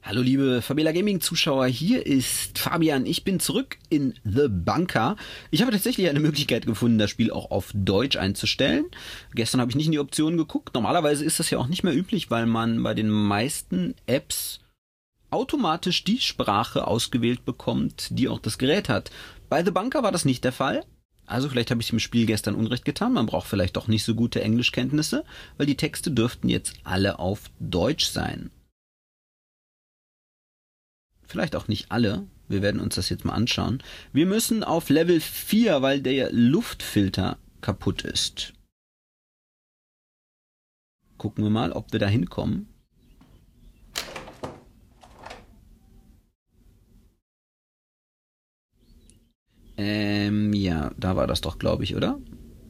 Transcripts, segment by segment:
Hallo liebe Fabela Gaming Zuschauer, hier ist Fabian. Ich bin zurück in The Bunker. Ich habe tatsächlich eine Möglichkeit gefunden, das Spiel auch auf Deutsch einzustellen. Gestern habe ich nicht in die Optionen geguckt. Normalerweise ist das ja auch nicht mehr üblich, weil man bei den meisten Apps automatisch die Sprache ausgewählt bekommt, die auch das Gerät hat. Bei The Bunker war das nicht der Fall. Also vielleicht habe ich dem Spiel gestern Unrecht getan. Man braucht vielleicht doch nicht so gute Englischkenntnisse, weil die Texte dürften jetzt alle auf Deutsch sein. Vielleicht auch nicht alle. Wir werden uns das jetzt mal anschauen. Wir müssen auf Level 4, weil der Luftfilter kaputt ist. Gucken wir mal, ob wir da hinkommen. Ja, da war das doch, glaube ich, oder?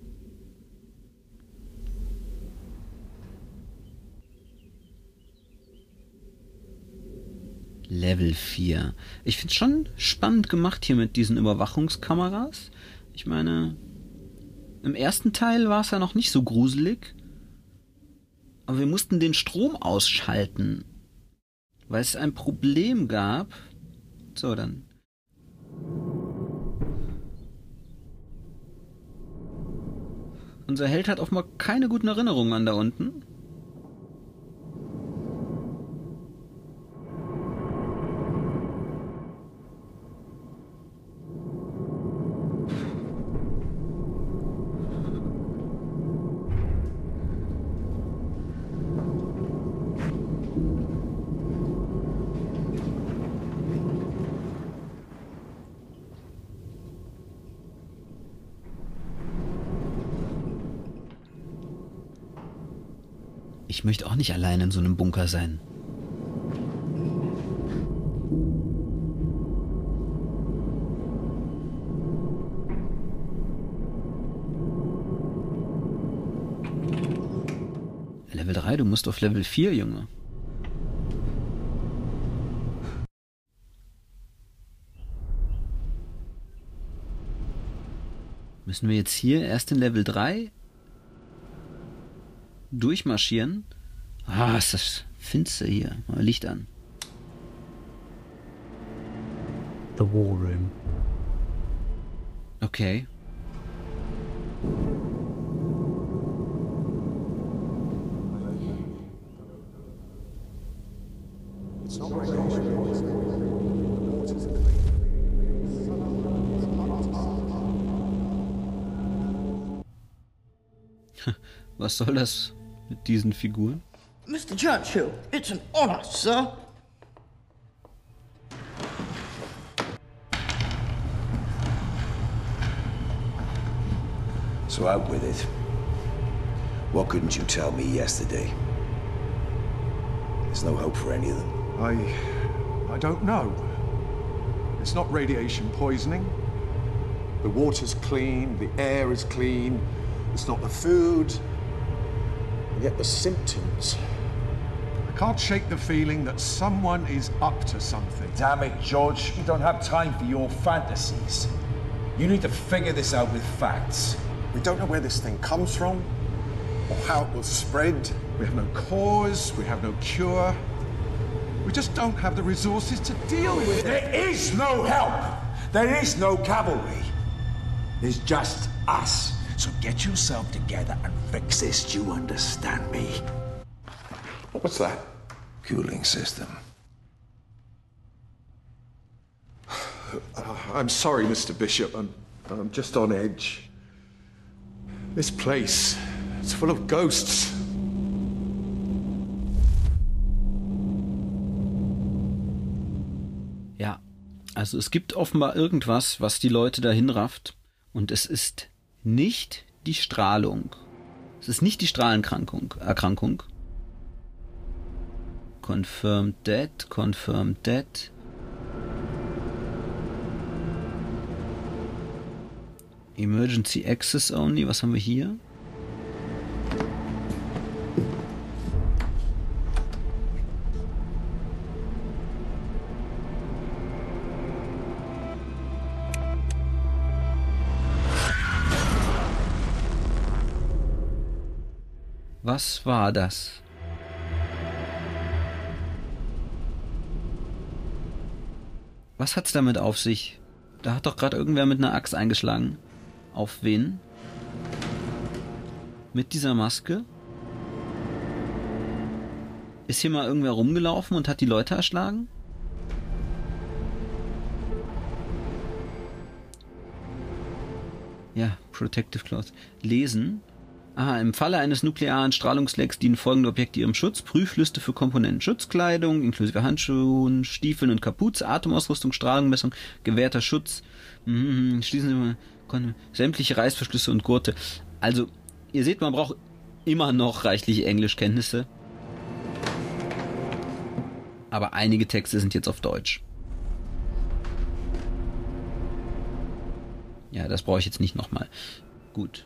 Level 4. Ich finde es schon spannend gemacht hier mit diesen Überwachungskameras. Ich meine, im ersten Teil war es ja noch nicht so gruselig. Aber wir mussten den Strom ausschalten, weil es ein Problem gab. So, dann. Unser Held hat offenbar keine guten Erinnerungen an da unten. Ich möchte auch nicht allein in so einem Bunker sein. Level 3, du musst auf Level 4, Junge. Müssen wir jetzt hier erst in Level 3 durchmarschieren? Ah, ist das finster hier. Mal Licht an. The War Room. Okay. Was soll das mit diesen Figuren? Mr. Churchill, it's an honor, sir. So out with it. What couldn't you tell me yesterday? There's no hope for any of them. I don't know. It's not radiation poisoning. The water's clean, the air is clean. It's not the food. And yet the symptoms. I can't shake the feeling that someone is up to something. Damn it, George. We don't have time for your fantasies. You need to figure this out with facts. We don't know where this thing comes from or how it will spread. We have no cause, we have no cure. We just don't have the resources to deal with it. There is no help. There is no cavalry. There's just us. So get yourself together and fix this. Do you understand me? What's that? Cooling system. I'm sorry, Mr. Bishop. I'm just on edge. This place, it's full of ghosts. Ja, also es gibt offenbar irgendwas, was die Leute dahin rafft. Und es ist nicht die Strahlung. Es ist nicht die Strahlenerkrankung. Confirmed dead, confirmed dead. Emergency access only. Was haben wir hier? Was war das? Was hat's damit auf sich? Da hat doch gerade irgendwer mit einer Axt eingeschlagen. Auf wen? Mit dieser Maske? Ist hier mal irgendwer rumgelaufen und hat die Leute erschlagen? Ja, Protective Cloth. Lesen. Aha, im Falle eines nuklearen Strahlungslecks dienen folgende Objekte ihrem Schutz. Prüfliste für Komponenten. Schutzkleidung, inklusive Handschuhen, Stiefeln und Kapuze, Atemausrüstung, Strahlungsmessung, gewährter Schutz. Schließen Sie mal sämtliche Reißverschlüsse und Gurte. Also, ihr seht, man braucht immer noch reichliche Englischkenntnisse. Aber einige Texte sind jetzt auf Deutsch. Ja, das brauche ich jetzt nicht nochmal. Gut.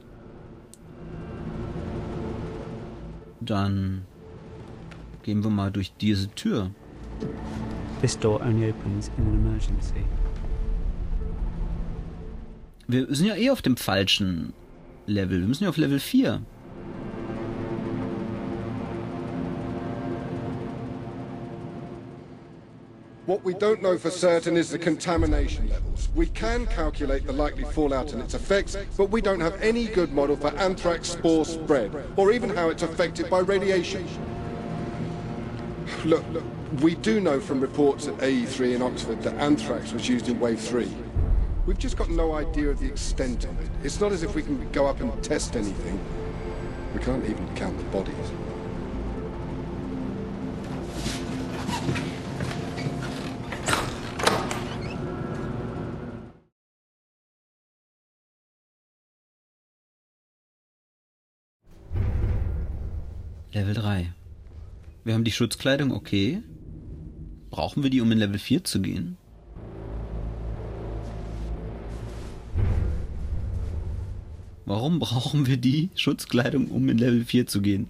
Dann gehen wir mal durch diese Tür. This door only opens in an emergency. Wir sind ja eh auf dem falschen Level. Wir müssen ja auf Level 4. What we don't know for certain is the contamination levels. We can calculate the likely fallout and its effects, but we don't have any good model for anthrax spore spread, or even how it's affected by radiation. Look, we do know from reports at AE3 in Oxford that anthrax was used in Wave 3. We've just got no idea of the extent of it. It's not as if we can go up and test anything. We can't even count the bodies. Level 3. Wir haben die Schutzkleidung, okay. Brauchen wir die, um in Level 4 zu gehen? Warum brauchen wir die Schutzkleidung, um in Level 4 zu gehen?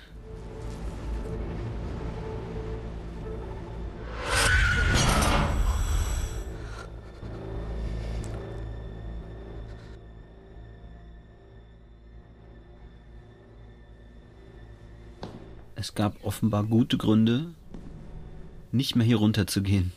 Es gab offenbar gute Gründe, nicht mehr hier runter zu gehen.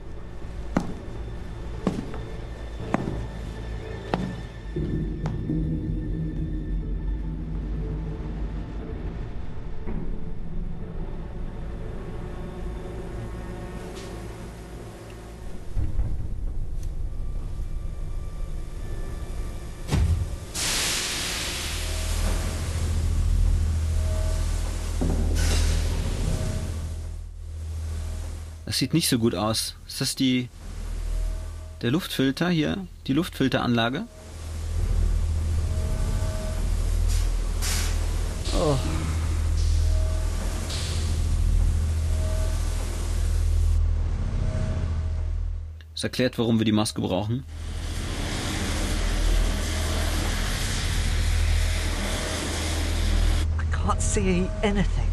Das sieht nicht so gut aus. Ist das der Luftfilter hier? Die Luftfilteranlage? Oh. Das erklärt, warum wir die Maske brauchen. I can't see anything.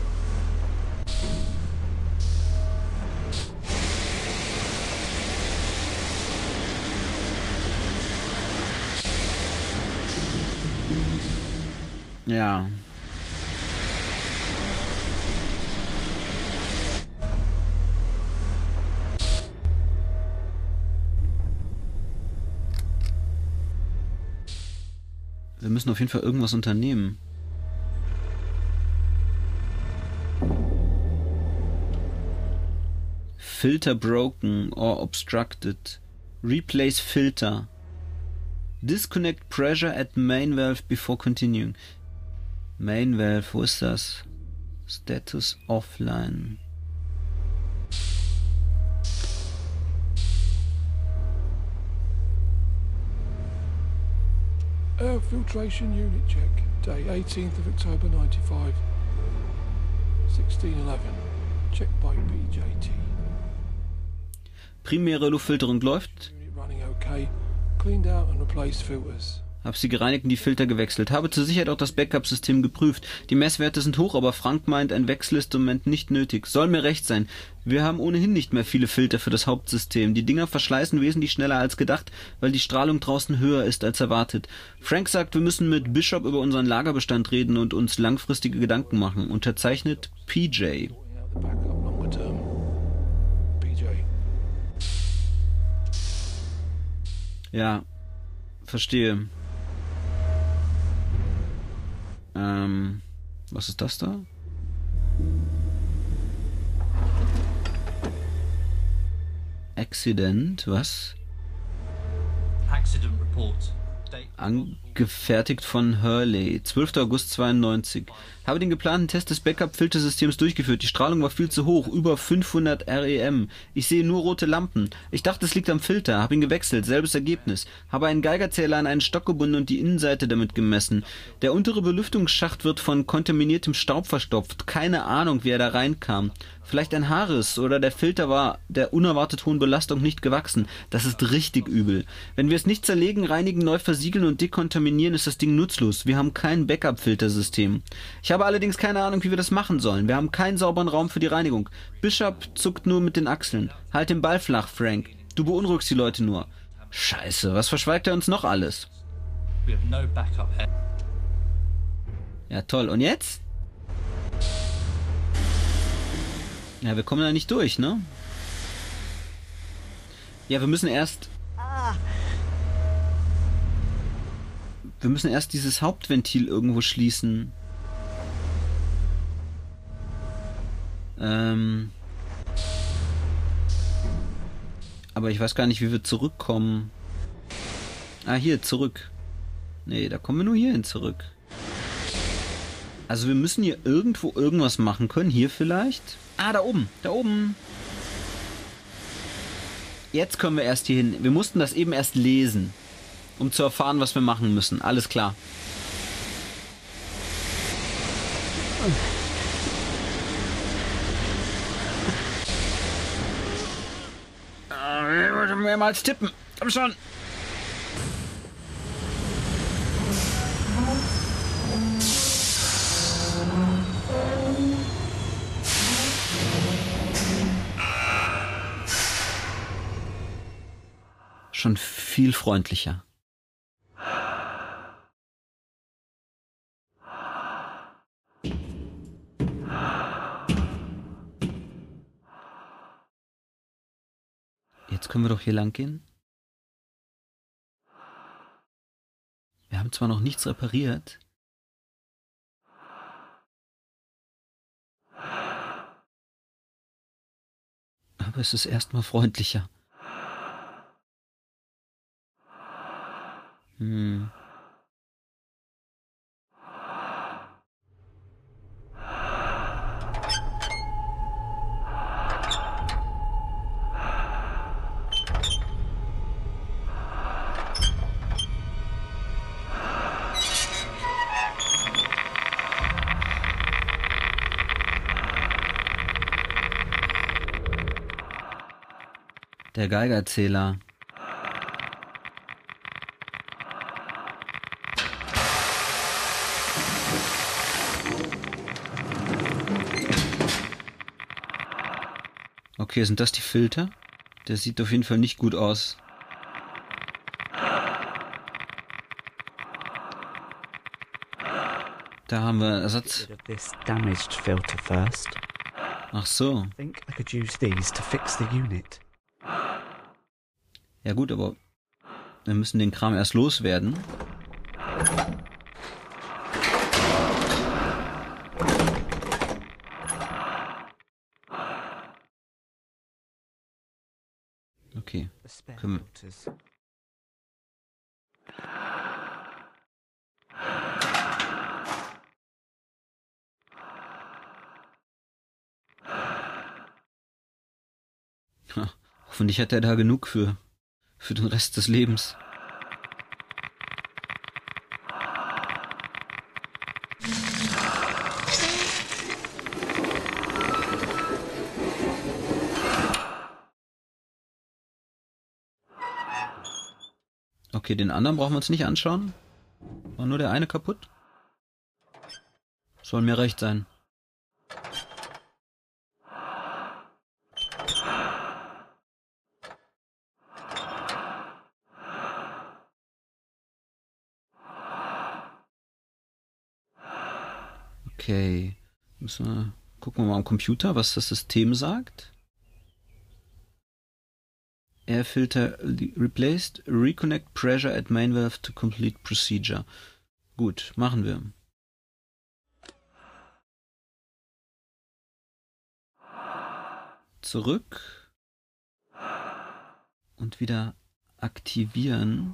Ja. Wir müssen auf jeden Fall irgendwas unternehmen. Filter broken or obstructed. Replace filter. Disconnect pressure at main valve before continuing. Main valve, wo ist das? Status offline. Air filtration unit check. Day 18th of October 95. 1611. Check by BJT. Primäre Luftfilterung läuft. Unit running okay. Cleaned out and replaced filters. Hab sie gereinigt und die Filter gewechselt. Habe zur Sicherheit auch das Backup-System geprüft. Die Messwerte sind hoch, aber Frank meint, ein Wechsel ist im Moment nicht nötig. Soll mir recht sein. Wir haben ohnehin nicht mehr viele Filter für das Hauptsystem. Die Dinger verschleißen wesentlich schneller als gedacht, weil die Strahlung draußen höher ist als erwartet. Frank sagt, wir müssen mit Bishop über unseren Lagerbestand reden und uns langfristige Gedanken machen. Unterzeichnet PJ. Sorting out the backup longer term. BJ. 'Air filtration unit check. Day 18th of October 95. 1611. Check by BJT. 1611. Ja, verstehe. Was ist das da? Accident, was? Accident report. Angefertigt von Hurley, 12. August 92. Habe den geplanten Test des Backup-Filtersystems durchgeführt. Die Strahlung war viel zu hoch, über 500 REM. Ich sehe nur rote Lampen. Ich dachte, es liegt am Filter, habe ihn gewechselt, selbes Ergebnis. Habe einen Geigerzähler an einen Stock gebunden und die Innenseite damit gemessen. Der untere Belüftungsschacht wird von kontaminiertem Staub verstopft. Keine Ahnung, wie er da reinkam. Vielleicht ein Haarriss oder der Filter war der unerwartet hohen Belastung nicht gewachsen. Das ist richtig übel. Wenn wir es nicht zerlegen, reinigen, neu versiegeln und dekontaminieren, ist das Ding nutzlos. Wir haben kein Backup-Filtersystem. Ich habe allerdings keine Ahnung, wie wir das machen sollen. Wir haben keinen sauberen Raum für die Reinigung. Bishop zuckt nur mit den Achseln. Halt den Ball flach, Frank. Du beunruhigst die Leute nur. Scheiße, was verschweigt er uns noch alles? We have no backup here. Ja, toll. Und jetzt? Ja, wir kommen da nicht durch, ne? Ja, wir müssen erst... Wir müssen erst dieses Hauptventil irgendwo schließen. Aber ich weiß gar nicht, wie wir zurückkommen. Ah, hier, zurück. Nee, da kommen wir nur hierhin zurück. Also wir müssen hier irgendwo irgendwas machen können. Hier vielleicht? Ah, da oben. Da oben. Jetzt können wir erst hier hin. Wir mussten das eben erst lesen, um zu erfahren, was wir machen müssen. Alles klar. Ich wollte mehrmals tippen. Komm schon. Schon viel freundlicher. Jetzt können wir doch hier lang gehen. Wir haben zwar noch nichts repariert. Aber es ist erstmal freundlicher. Der Geigerzähler. Okay, sind das die Filter? Der sieht auf jeden Fall nicht gut aus. Da haben wir Ersatz. Ach so. Ja gut, aber wir müssen den Kram erst loswerden. Okay. Können wir... Hoffentlich hat er da genug für den Rest des Lebens. Okay, den anderen brauchen wir uns nicht anschauen. War nur der eine kaputt? Soll mir recht sein. Okay, gucken wir mal am Computer, was das System sagt. Air filter replaced. Reconnect pressure at main valve to complete procedure. Gut, machen wir. Zurück. Und wieder aktivieren.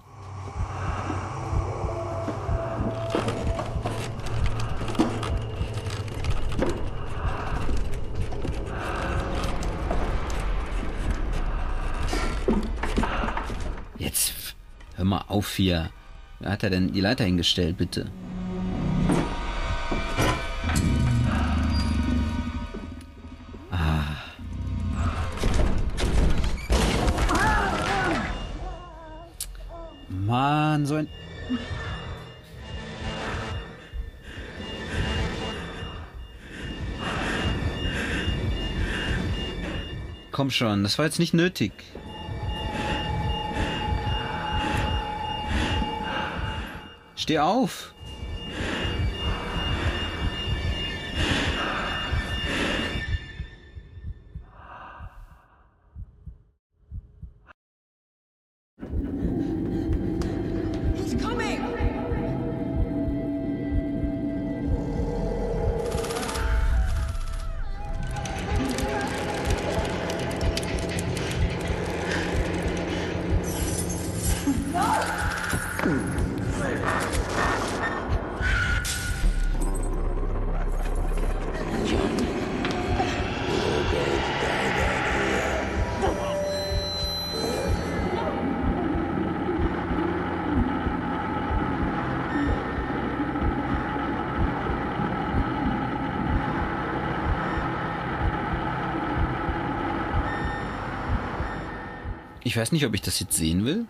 Jetzt hör mal auf hier. Wer hat er denn die Leiter hingestellt, bitte? Mann, so ein... Komm schon, das war jetzt nicht nötig. Steh auf! He's coming! Ich weiß nicht, ob ich das jetzt sehen will.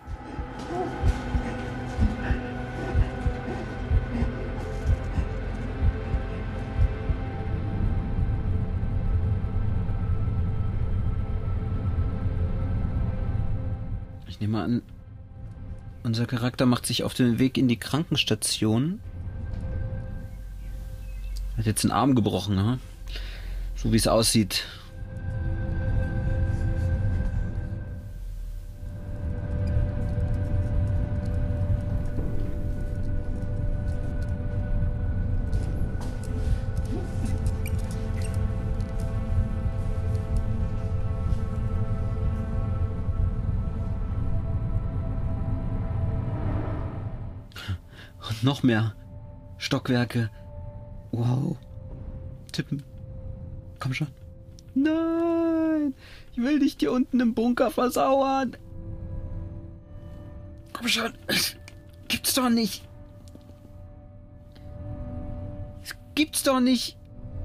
Ich nehme an, unser Charakter macht sich auf den Weg in die Krankenstation. Hat jetzt den Arm gebrochen, ne? So wie es aussieht. Und noch mehr Stockwerke. Wow. Tippen. Komm schon. Nein. Ich will dich hier unten im Bunker versauern. Komm schon. Gibt's doch nicht. Es gibt's doch nicht.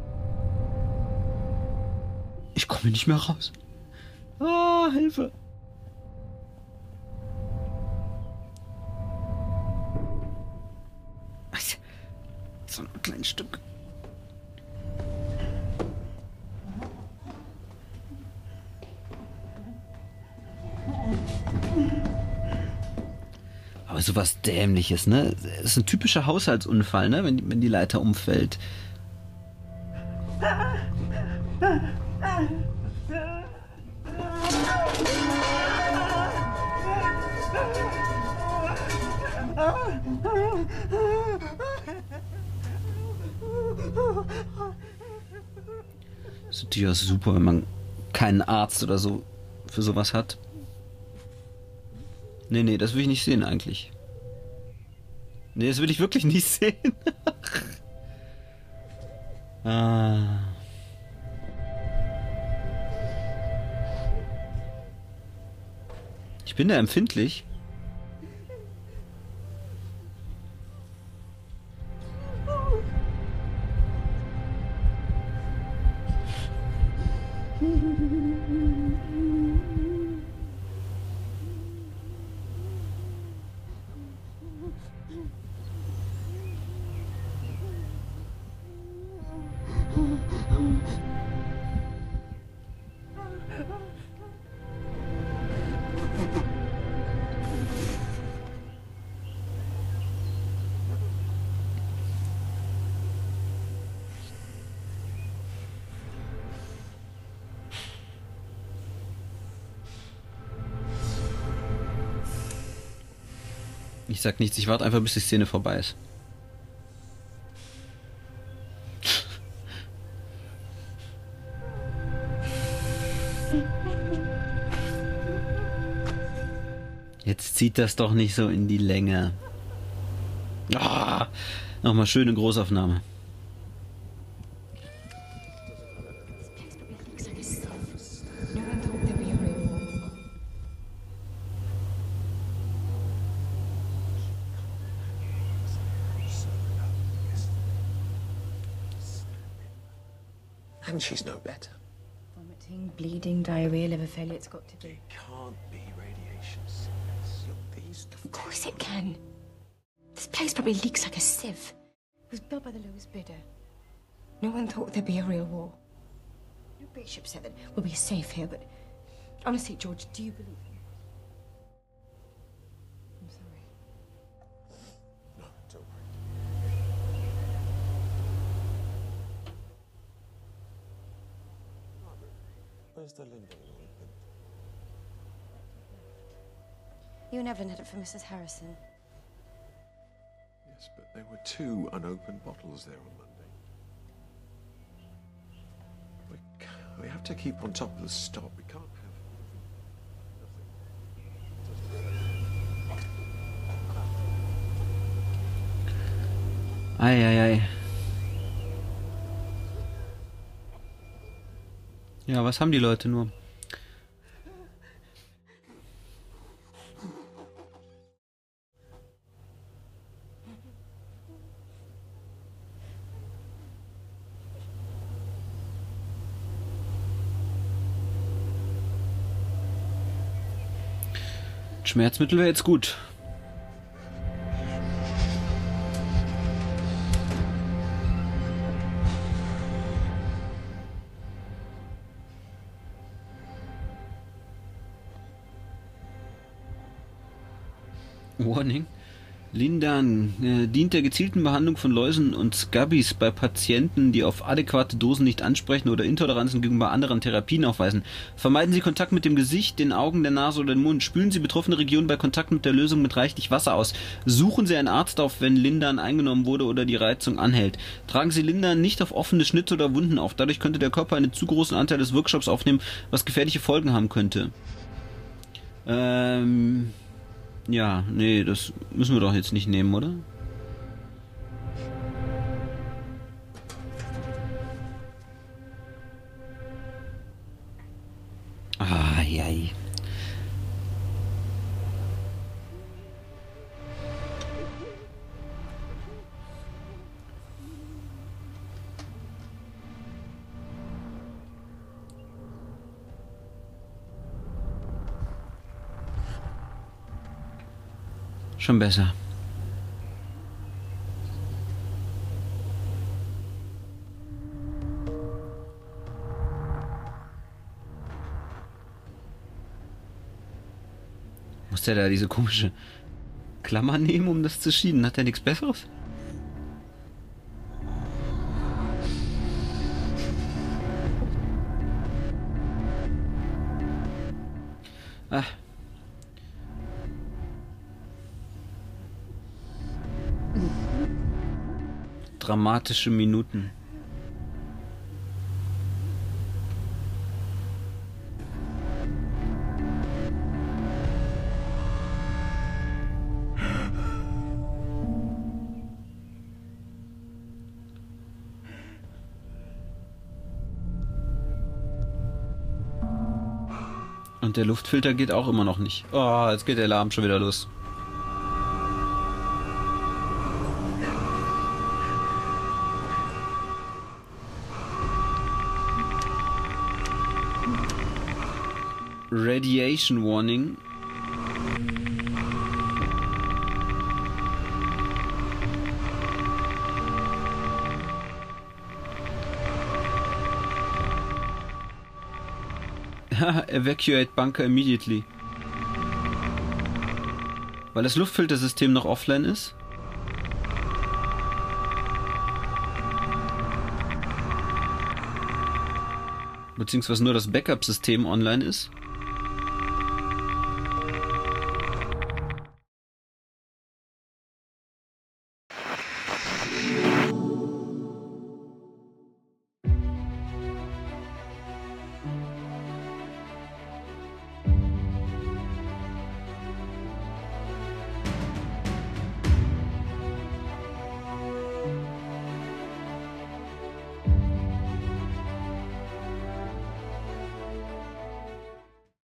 Ich komme nicht mehr raus. Ah, Hilfe. So ein kleines Stück. Aber sowas Dämliches, ne? Das ist ein typischer Haushaltsunfall, ne? Wenn die Leiter umfällt. Ist natürlich auch super, wenn man keinen Arzt oder so für sowas hat. Nee, das will ich nicht sehen eigentlich. Nee, das will ich wirklich nicht sehen. Ah. Ich bin da empfindlich. Ich sag nichts, ich warte einfach, bis die Szene vorbei ist. Jetzt zieht das doch nicht so in die Länge. Ah, nochmal schöne Großaufnahme. And she's no better. Vomiting, bleeding, diarrhea, liver failure, it's got to be. It can't be radiation sickness. Look, these... Of course it can. This place probably leaks like a sieve. It was built by the lowest bidder. No one thought there'd be a real war. No bishop said that we'll be safe here, but honestly, George, do you believe him? I'm sorry. No, don't worry. Where's the Linden ointment? You and Evelyn had it for Mrs. Harrison. Yes, but there were 2 unopened bottles there on Monday. We have to keep on top of the stock. We can't have nothing. Ei. Ja, was haben die Leute nur? Schmerzmittel wäre jetzt gut. Warning. Lindan dient der gezielten Behandlung von Läusen und Scabies bei Patienten, die auf adäquate Dosen nicht ansprechen oder Intoleranzen gegenüber anderen Therapien aufweisen. Vermeiden Sie Kontakt mit dem Gesicht, den Augen, der Nase oder dem Mund. Spülen Sie betroffene Regionen bei Kontakt mit der Lösung mit reichlich Wasser aus. Suchen Sie einen Arzt auf, wenn Lindan eingenommen wurde oder die Reizung anhält. Tragen Sie Lindan nicht auf offene Schnitte oder Wunden auf. Dadurch könnte der Körper einen zu großen Anteil des Wirkstoffs aufnehmen, was gefährliche Folgen haben könnte. Ja, nee, das müssen wir doch jetzt nicht nehmen, oder? Ah, jei. Schon besser. Muss der da diese komische Klammer nehmen, um das zu schieben? Hat der nichts Besseres? Ah. Dramatische Minuten. Und der Luftfilter geht auch immer noch nicht. Oh, jetzt geht der Alarm schon wieder los. Radiation Warning. Evacuate bunker immediately. Weil das Luftfiltersystem noch offline ist. Beziehungsweise nur das Backup-System online ist.